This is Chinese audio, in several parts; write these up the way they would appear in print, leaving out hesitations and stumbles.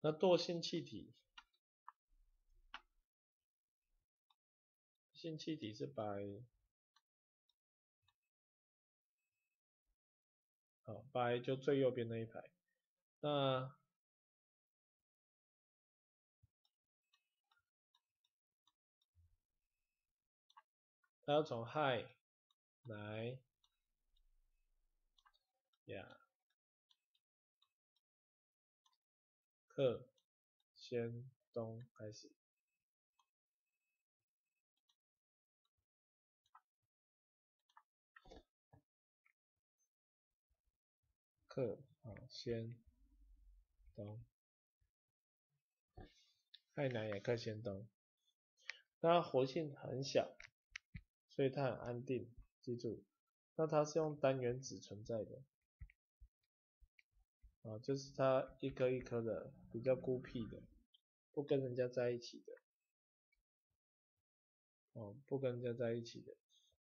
那惰性气体，是白，好，白就最右边那一排。那它要从氦来亚克氙氡开始。氪氙氡，氦氖亚克氙氡。那它活性很小，所以它很安定，记住。那它是用单原子存在的，就是它一颗一颗的，比较孤僻的，不跟人家在一起的，不跟人家在一起的。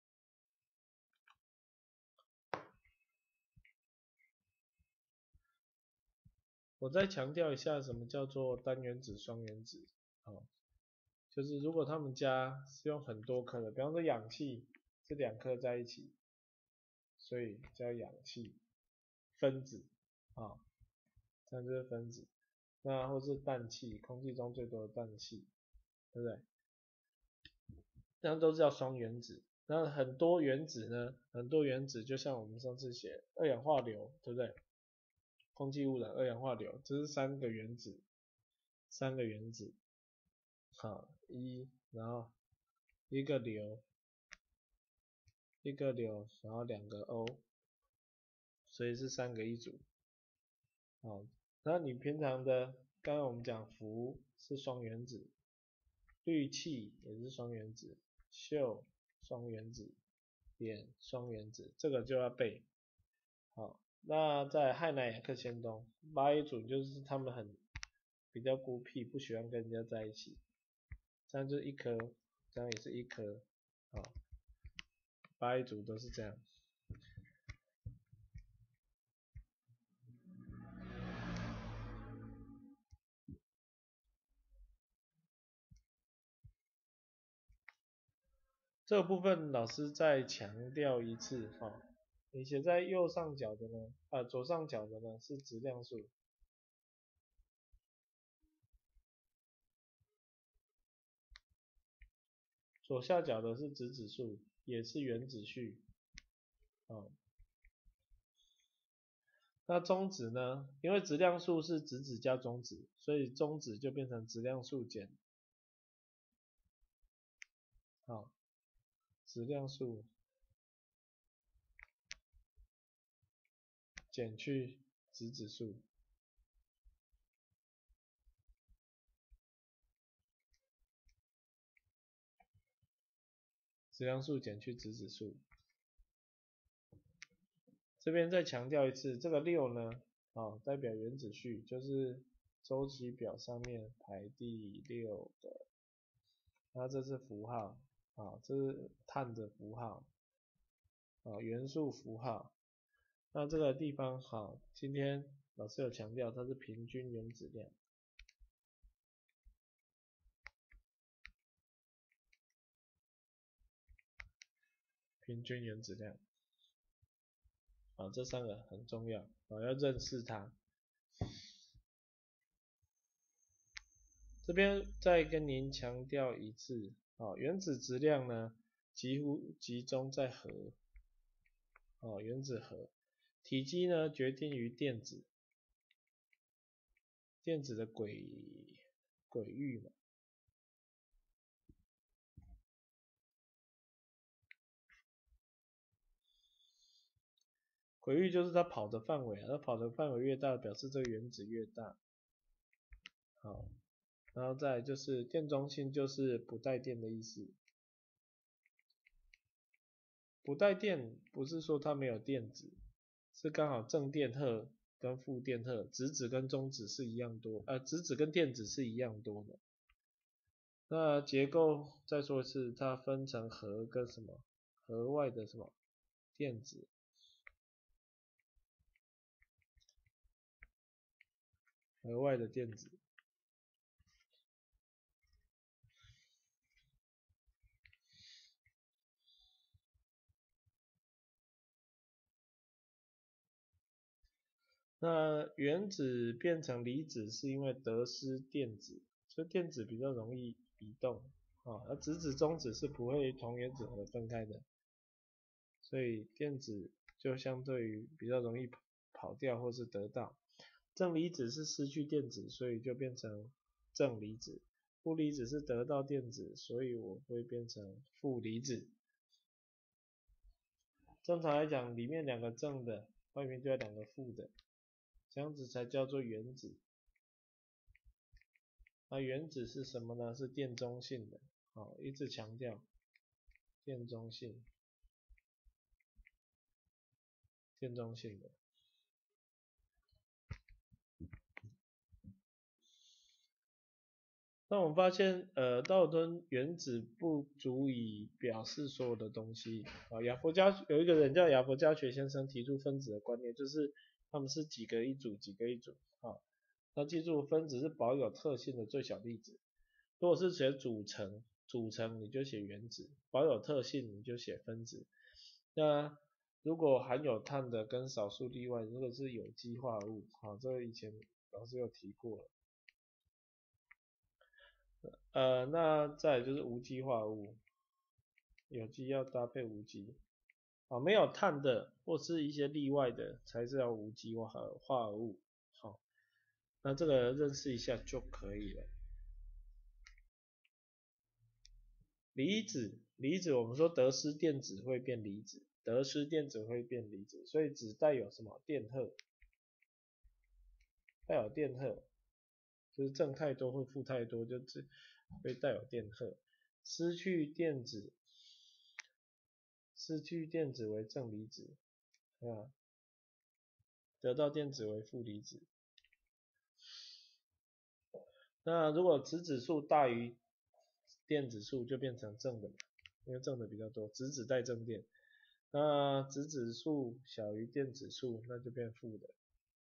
我再强调一下，什么叫做单原子、双原子？就是如果他们家是用很多颗的，比方说氧气是2颗在一起，所以叫氧气分子，这样就是分子。那或是氮气，空气中最多的氮气，对不对？这样都是叫双原子。那很多原子呢？很多原子就像我们上次写二氧化硫，对不对？空气污染、二氧化硫，这是3个原子，好，然后一个硫，然后2个 O， 所以是3个一组。好，那你平常的，刚刚我们讲氟是双原子，氯气也是双原子，溴双原子，碘双原子，这个就要背。好，那在氦氖亚克氙氡8A 组就是他们比较孤僻，不喜欢跟人家在一起，这样就是1颗，这样也是1颗，8A 组都是这样。这个部分老师再强调一次，你写在右上角的呢，左上角的呢是质量数，左下角的是质子数，也是原子序，那中子呢？因为质量数是质子加中子，所以中子就变成质量数减，质量数减去质子数，质量数减去质子数。这边再强调一次，这个6呢，代表原子序，就是周期表上面排第6的。那这是符号，这是碳的符号，元素符号。那这个地方，今天老师有强调它是平均原子量。平均原子量，这3个很重要，要认识它。这边再跟您强调一次，原子质量呢几乎集中在核，原子核，体积呢决定于电子的轨域嘛。轨域就是它跑的范围，它跑的范围越大，表示这个原子越大。好，然后再来就是电中性，就是不带电的意思。不带电不是说它没有电子，是刚好正电荷跟负电荷，质子跟中子是一样多，质子跟电子是一样多的。那结构再说一次，它分成核跟什么？核外的什么？电子。核外的电子， 那原子变成离子是因为得失电子，所以电子比较容易移动啊，而质子中子是不会同原子核分开的，所以电子就相对于比较容易跑掉或是得到。正离子是失去电子，所以就变成正离子。负离子是得到电子，所以我会变成负离子。正常来讲，里面两个正的，外面就要两个负的，这样子才叫做原子。那原子是什么呢？是电中性的，好，一直强调电中性，电中性的。那我们发现，道尔顿原子不足以表示所有的东西啊。有一个人叫亚佛加学先生提出分子的观念，就是他们是几个一组，几个一组啊。那记住，分子是保有特性的最小粒子。如果是写组成你就写原子，保有特性你就写分子。那如果含有碳的跟少数例外，如果是有机化合物，好，这个以前老师有提过了。那再来就是无机化合物，有机要搭配无机，啊，没有碳的或是一些例外的才是要无机化合物，好，那这个认识一下就可以了。离子我们说得失电子会变离子，得失电子会变离子，所以只带有什么电荷，带有电荷，就是正太多或负太多，就会带有电荷。失去电子为正离子，啊，得到电子为负离子。那如果质子数大于电子数就变成正的嘛，因为正的比较多，质子带正电。那质子数小于电子数，那就变负的。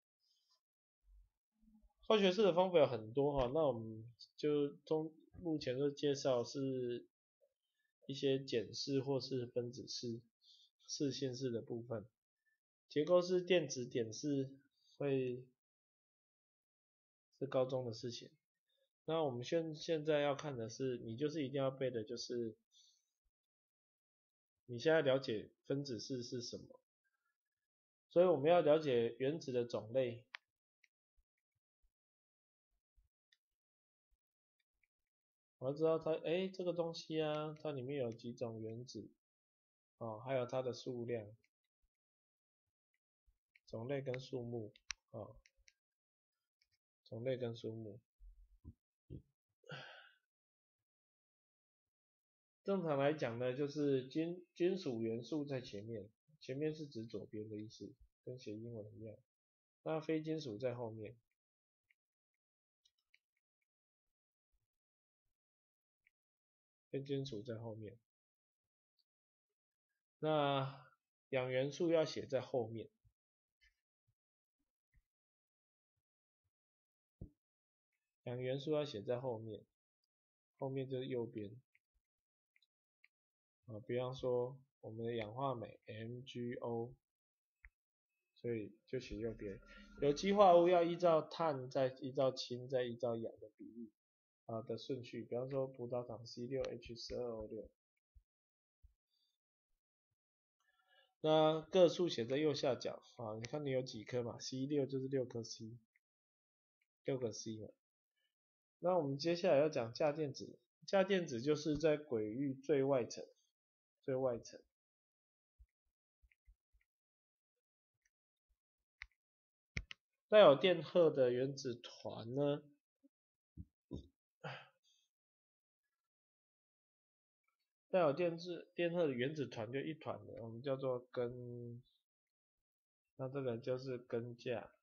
化学式的方法有很多哈，那我们就目前就介绍是一些简式或是分子式、式性式的部分。结构式、电子点式会是高中的事情。那我们现在要看的是，你就是一定要背的就是你现在了解分子式是什么，所以我们要了解原子的种类。我要知道它，这个东西啊，它里面有几种原子，哦，还有它的数量、种类跟数目，哦，种类跟数目。正常来讲呢，就是金属元素在前面，前面是指左边的意思，跟写英文一样。那非金属在后面。非金属在后面。那氧元素要写在后面。氧元素要写在后面，后面就是右边。比方说我们的氧化镁 MgO， 所以就写右边。有机化合物要依照碳，再依照氢，再依照氧的比例的顺序。比方说葡萄糖 C6H12O6。那个数写在右下角啊，你看你有几颗嘛 ？C6 就是6颗 C， 6个 C 嘛。那我们接下来要讲价电子，价电子就是在轨域最外层，带有电荷的原子团呢，带有电荷的原子团就一团的，我们叫做根，那这个就是根价。